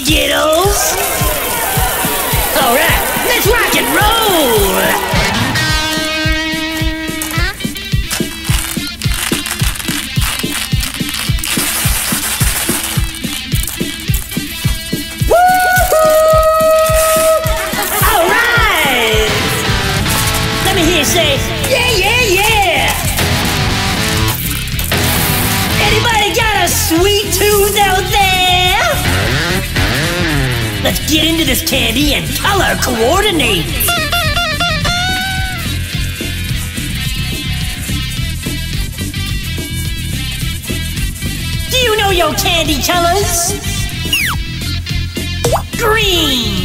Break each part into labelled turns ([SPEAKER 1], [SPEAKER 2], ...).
[SPEAKER 1] Skittles. Alright, let's rock and roll! Say, yeah, yeah, yeah! Anybody got a sweet tooth out there? Let's get into this candy and color coordinate. Do you know your candy colors? Green!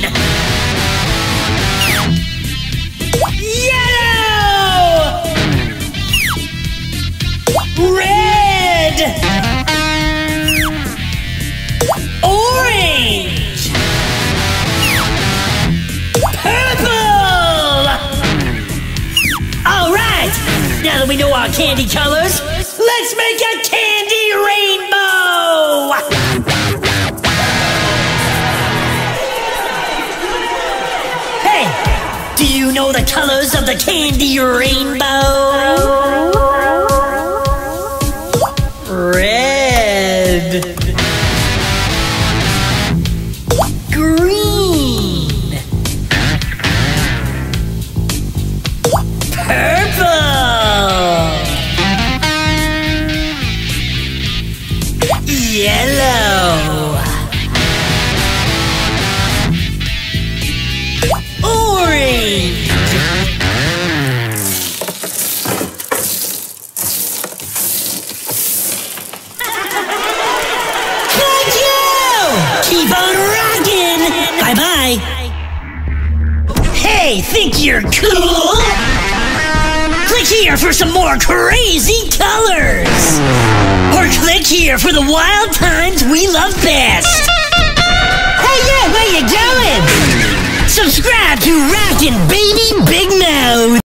[SPEAKER 1] Red! Orange! Purple! Alright! Now that we know our candy colors, let's make a candy rainbow! Hey! Do you know the colors of the candy rainbow? Red, green, purple, yellow, orange. Keep on rocking! Bye-bye! Hey, think you're cool? Click here for some more crazy colors! Or click here for the wild times we love best! Hey, yeah, where you going? Subscribe to Rockin' Baby Big Mouth!